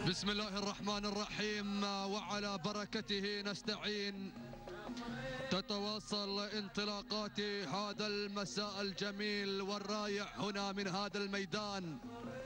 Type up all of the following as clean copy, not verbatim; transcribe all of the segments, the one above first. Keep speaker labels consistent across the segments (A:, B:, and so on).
A: بسم الله الرحمن الرحيم، وعلى بركته نستعين. تتواصل انطلاقات هذا المساء الجميل والرائع هنا من هذا الميدان،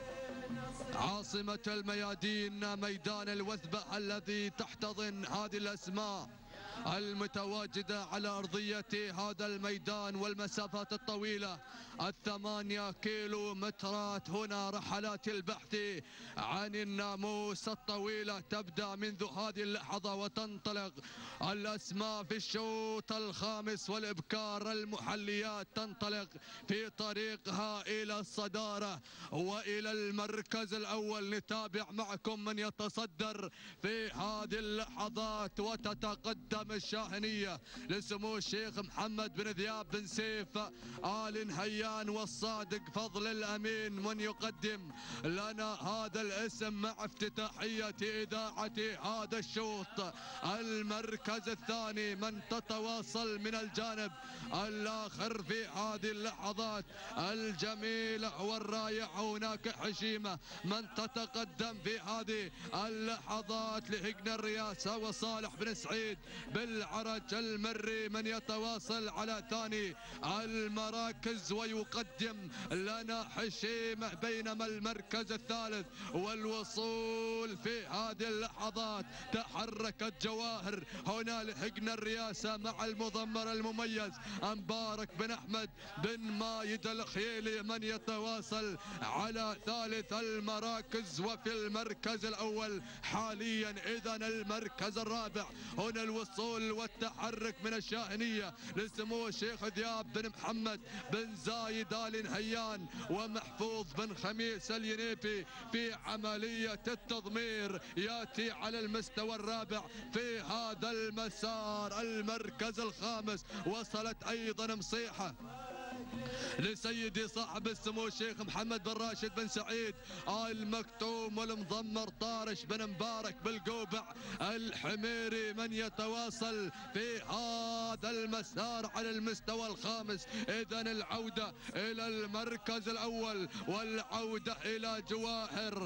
A: عاصمة الميادين، ميدان الوثبة الذي تحتضن هذه الأسماء المتواجدة على أرضية هذا الميدان والمسافات الطويلة 8 كيلو مترات. هنا رحلات البحث عن الناموس الطويلة تبدأ منذ هذه اللحظة وتنطلق الأسماء في الشوط الخامس، والإبكار المحليات تنطلق في طريقها إلى الصدارة وإلى المركز الأول. نتابع معكم من يتصدر في هذه اللحظات، وتتقدم الشاهنية لسمو الشيخ محمد بن ذياب بن سيف آل نهيان والصادق فضل الأمين، من يقدم لنا هذا الاسم مع افتتاحية إذاعة هذا الشوط. المركز الثاني من تتواصل من الجانب الآخر في هذه اللحظات الجميلة والرائعة. هناك حشيمة من تتقدم في هذه اللحظات لهجن الرياسة وصالح بن سعيد بالعرج المري من يتواصل على ثاني المراكز ويقدم لنا حشيمة، بينما المركز الثالث والوصول في هذه اللحظات تحركت جواهر هنا لهجن الرياسة مع المضمر المميز مبارك بن أحمد بن مايد الخيلي من يتواصل على ثالث المراكز. وفي المركز الأول حاليا إذن المركز الرابع هنا الوصول والتحرك من الشاهنية لسمو الشيخ ذياب بن محمد بن زايد آل نهيان ومحفوظ بن خميس الينيبي في عملية التضمير، يأتي على المستوى الرابع في هذا المسار. المركز الخامس وصلت أيضا مصيحة لسيدي صاحب السمو الشيخ محمد بن راشد بن سعيد آل مكتوم والمضمر طارش بن مبارك بالقوبع الحميري من يتواصل في هذا المسار على المستوى الخامس. إذن العودة إلى المركز الأول والعودة إلى جواهر.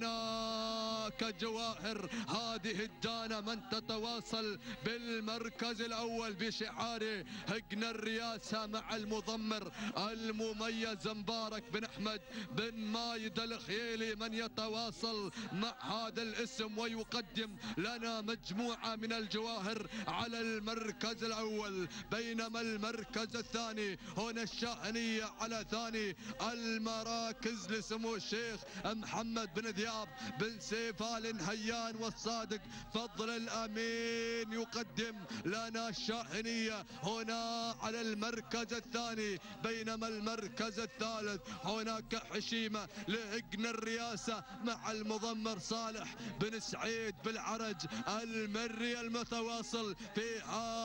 A: هناك جواهر هذه الدانة من تتواصل بالمركز الأول بشعار هجن الرياسة مع المضمر المميز مبارك بن أحمد بن مايد الخيلي من يتواصل مع هذا الاسم ويقدم لنا مجموعة من الجواهر على المركز الأول. بينما المركز الثاني هنا الشاهنية على ثاني المراكز لسمو الشيخ محمد بن ذياب بن سيف آل نهيان والصادق فضل الأمين يقدم لنا الشاهنية هنا على المركز الثاني. بينما المركز الثالث هناك حشيمة لهجن الرياسة مع المضمر صالح بن سعيد بالعرج المري المتواصل في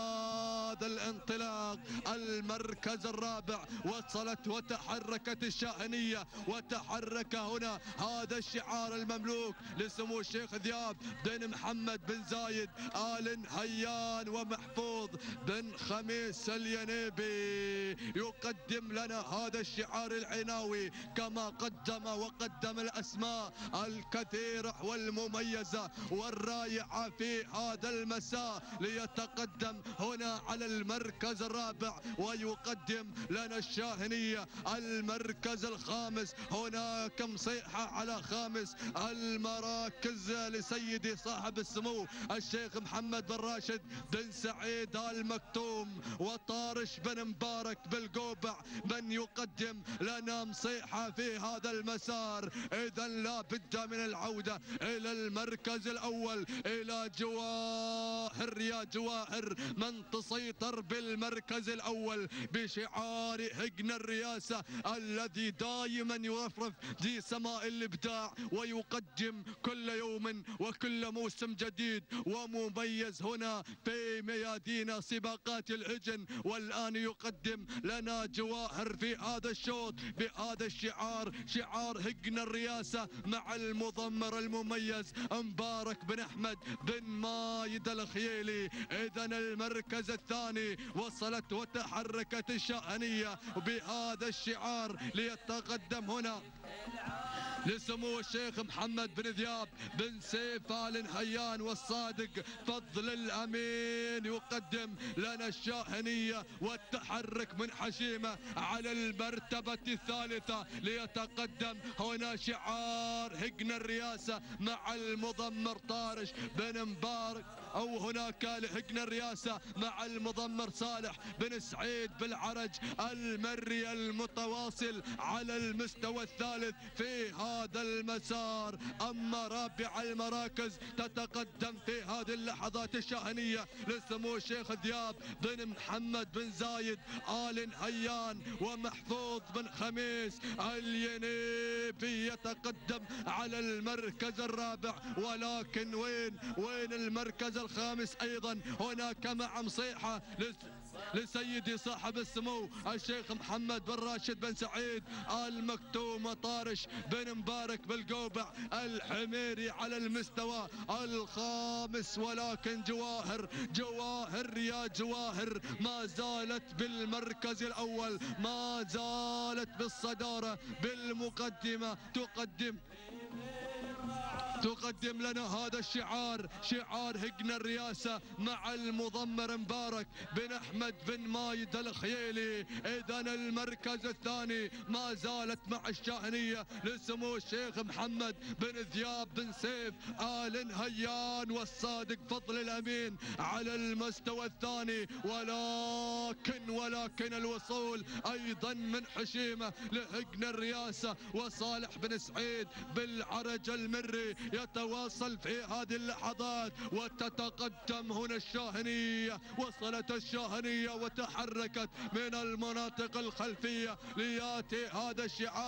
A: هذا الانطلاق. المركز الرابع وصلت وتحركت الشاهنية وتحرك هنا هذا الشعار المملوك لسمو الشيخ ذياب بن محمد بن زايد آل نهيان ومحفوظ بن خميس الينيبي يقدم لنا هذا الشعار العناوي كما وقدم الأسماء الكثيرة والمميزة والرائعة في هذا المساء ليتقدم هنا على المركز الرابع ويقدم لنا الشاهنية المركز الخامس. هناك مصيحة على خامس المراكز لسيدي صاحب السمو الشيخ محمد بن راشد بن سعيد آل مكتوم وطارش بن مبارك بالقوبع من يقدم لنا مصيحة في هذا المسار. إذا لا بد من العودة إلى المركز الأول إلى جواهر. يا جواهر من تسيطر بالمركز الأول بشعار هجن الرياسة الذي دائما يرفرف في سماء الإبداع ويقدم كل يوم وكل موسم جديد ومميز هنا في ميادين سباقات الهجن. والآن يقدم لنا جواهر في هذا الشوط بهذا الشعار، شعار هجن الرياسة مع المضمر المميز مبارك بن أحمد بن مايد الخيلي. إذا المركز الثاني وصلت وتحركت الشاهنية بهذا الشعار ليتقدم هنا لسمو الشيخ محمد بن ذياب بن سيف آل نهيان والصادق فضل الأمين يقدم لنا الشاهنية والتحرك من حشيمة على المرتبة الثالثة ليتقدم هنا شعار هجن الرئاسة مع المضمر طارش بن مبارك، أو هناك لهجن الرئاسة مع المضمر صالح بن سعيد بالعرج المري المتواصل على المستوى الثالث في هذا المسار. أما رابع المراكز تتقدم في هذه اللحظات الشاهنية لسمو الشيخ ذياب بن محمد بن زايد آل نهيان ومحفوظ بن خميس الينيبي يتقدم على المركز الرابع. ولكن وين المركز الخامس؟ أيضا هناك مع مصيحة لسيدي صاحب السمو الشيخ محمد بن راشد بن سعيد آل مكتوم وطارش بن مبارك بالقوبع الحميري على المستوى الخامس. ولكن جواهر يا جواهر ما زالت بالمركز الأول، ما زالت بالصدارة بالمقدمة، تقدم لنا هذا الشعار، شعار هجن الرئاسة مع المضمر مبارك بن أحمد بن مايد الخييلي. إذا المركز الثاني ما زالت مع الشاهنية لسمو الشيخ محمد بن ذياب بن سيف آل نهيان والصادق فضل الأمين على المستوى الثاني. ولكن الوصول أيضا من حشيمة لهجن الرئاسة وصالح بن سعيد بالعرج المري يتواصل في هذه اللحظات وتتقدم هنا الشاهنية. وصلت الشاهنية وتحركت من المناطق الخلفية لياتي هذا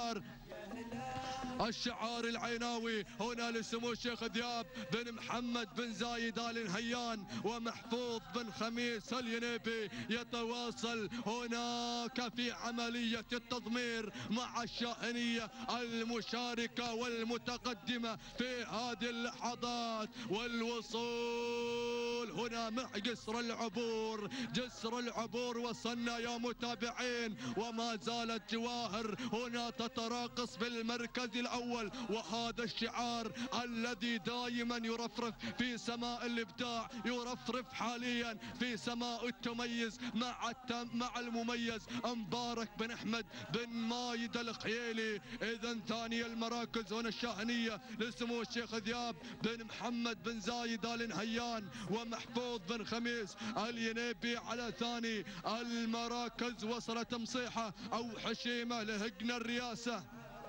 A: الشعار العيناوي هنا لسمو الشيخ ذياب بن محمد بن زايد آل نهيان ومحفوظ بن خميس الينيبي يتواصل هناك في عملية التضمير مع الشاهنية المشاركة والمتقدمة في هذه اللحظات. والوصول هنا مع جسر العبور وصلنا يا متابعين، وما زالت جواهر هنا تتراقص بالمركز الأول. وهذا الشعار الذي دائما يرفرف في سماء الإبداع، يرفرف حاليا في سماء التميز مع المميز مبارك بن أحمد بن مايد الخييلي. إذا ثاني المراكز هنا الشاهنية لسمو الشيخ ذياب بن محمد بن زايد آل نهيان ومحفوظ بن خميس الينيبي على ثاني المراكز. وصلت مصيحة أو حشيمة لهجن الرئاسة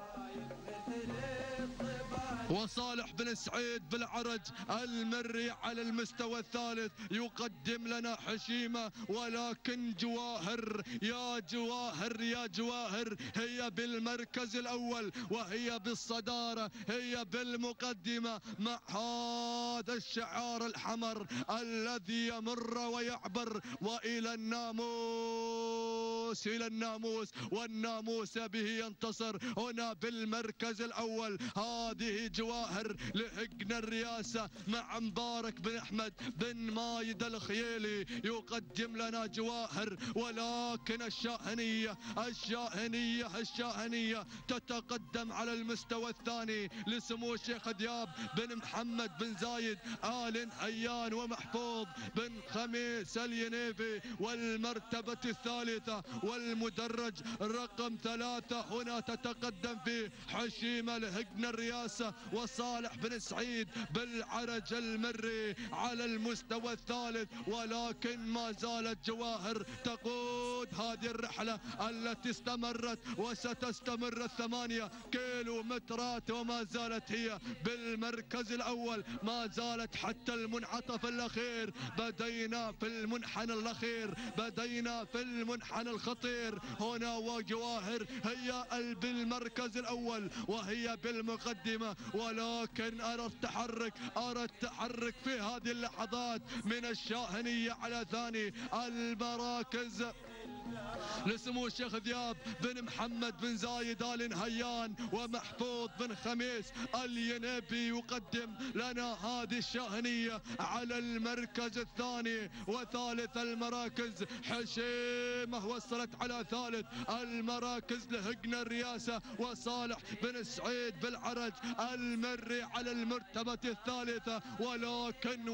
A: وصالح بن سعيد بالعرج المري على المستوى الثالث يقدم لنا حشيمة. ولكن جواهر يا جواهر هي بالمركز الأول وهي بالصدارة، هي بالمقدمة مع هذا الشعار الحمر الذي يمر ويعبر وإلى الناموس والناموس به ينتصر. هنا بالمركز الأول هذه جواهر لهجن الرئاسة مع مبارك بن أحمد بن مايد الخييلي يقدم لنا جواهر. ولكن الشاهنية تتقدم على المستوى الثاني لسمو الشيخ ذياب بن محمد بن زايد آل نهيان ومحفوظ بن خميس الينيبي والمرتبة الثالثة والمدرج رقم 3. هنا تتقدم في حشيمة لهجن الرئاسة وصالح بن سعيد بالعرج المري على المستوى الثالث. ولكن ما زالت جواهر تقود هذه الرحلة التي استمرت وستستمر 8 كيلومترات، وما زالت هي بالمركز الأول، ما زالت حتى المنعطف الأخير. بدينا في المنحنى الأخير، بدينا في المنحنى الخطير. هنا وجواهر هي بالمركز الأول وهي بالمقدمة. ولكن أرى التحرك في هذه اللحظات من الشاهنية على ثاني المراكز لسمو الشيخ ذياب بن محمد بن زايد آل نهيان ومحفوظ بن خميس الينيبي يقدم لنا هذه الشاهنية على المركز الثاني. وثالث المراكز حشيمة وصلت على ثالث المراكز لهجن الرياسة وصالح بن سعيد بالعرج المري على المرتبة الثالثة. ولكن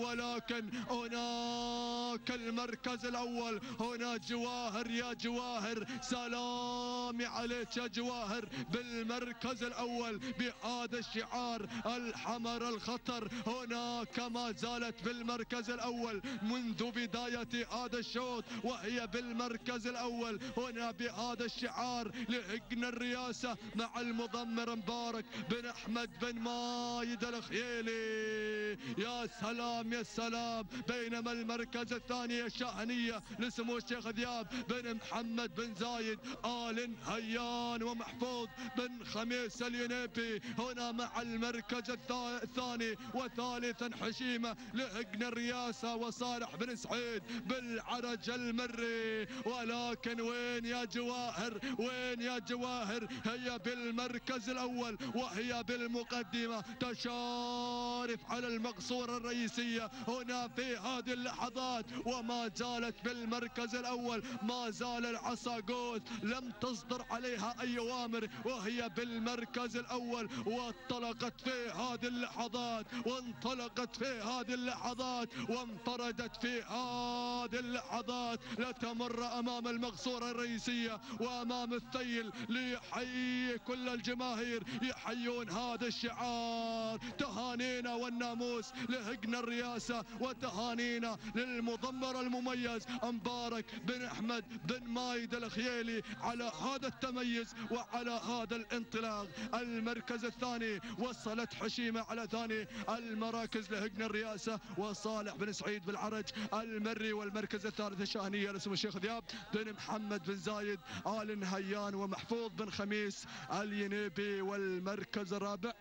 A: هناك المركز الأول هنا جواهر. يا جواهر سلامي عليك يا جواهر بالمركز الأول بهذا الشعار الحمر الخطر. هناك ما زالت بالمركز الأول منذ بداية هذا الشوط وهي بالمركز الأول هنا بهذا الشعار لهجن الرياسة مع المضمر مبارك بن أحمد بن مايد الخيالي. يا سلام يا سلام. بينما المركز الثاني الشاهنية لسمو الشيخ ذياب بن محمد بن زايد آل نهيان ومحفوظ بن خميس الينيبي هنا مع المركز الثاني. وثالثا حشيمة لهجن الرياسة وصالح بن سعيد بالعرج المري. ولكن وين يا جواهر وين يا جواهر؟ هي بالمركز الأول وهي بالمقدمة تشارف على المقصورة الرئيسية هنا في هذه اللحظات. وما زالت بالمركز الأول ما زال العصاقوس لم تصدر عليها أي أوامر وهي بالمركز الأول. وانطلقت في هذه اللحظات وانطلقت في هذه اللحظات وانفردت في هذه اللحظات لتمر أمام المقصورة الرئيسية وأمام الثيل ليحيي كل الجماهير يحيون هذا الشعار. تهانينا والناموس لهجن الرياسة وتهانينا للمضمر المميز مبارك بن أحمد بن مايد الخيالي على هذا التميز وعلى هذا الانطلاق. المركز الثاني وصلت حشيمة على ثاني المراكز لهجن الرياسة وصالح بن سعيد بالعرج المري. والمركز الثالث الشاهنية لسمو الشيخ ذياب بن محمد بن زايد آل نهيان ومحفوظ بن خميس الينيبي. والمركز الرابع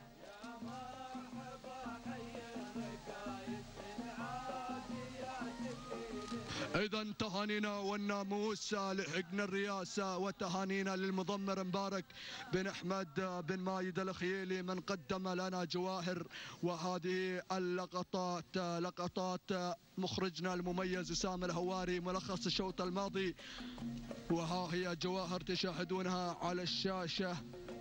A: إذا تهانينا والناموس لهجن الرياسة وتهانينا للمضمر مبارك بن أحمد بن مايد الخيالي من قدم لنا جواهر. وهذه اللقطات لقطات مخرجنا المميز أسامة الهواري ملخص الشوط الماضي. وها هي جواهر تشاهدونها على الشاشة.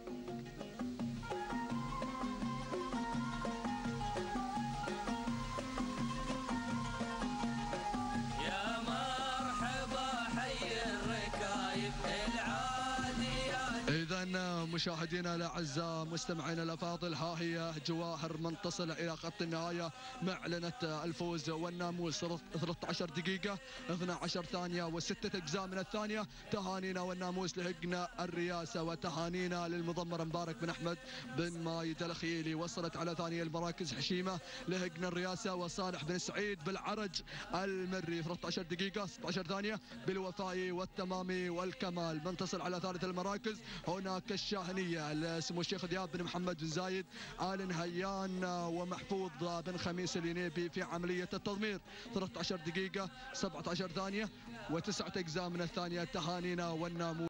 A: مشاهدينا الاعزاء مستمعينا الافاضل ها هي جواهر منتصل الى خط النهايه معلنه الفوز والناموس 13 دقيقه 12 ثانيه و6 اجزاء من الثانيه. تهانينا والناموس لهجن الرياسه وتهانينا للمضمر مبارك بن احمد بن مايد الخيالي. وصلت على ثاني المراكز حشيمه لهجن الرياسه وصالح بن سعيد بالعرج المري 13 دقيقه 16 ثانيه بالوفاء والتمام والكمال. منتصل على ثالث المراكز هناك الشاهنية لسمو الشيخ ذياب بن محمد بن زايد آل نهيان ومحفوظ بن خميس الينيبي في عملية التضمير 13 دقيقة 17 ثانية و9 أجزاء من الثانية. تهانينا والناموس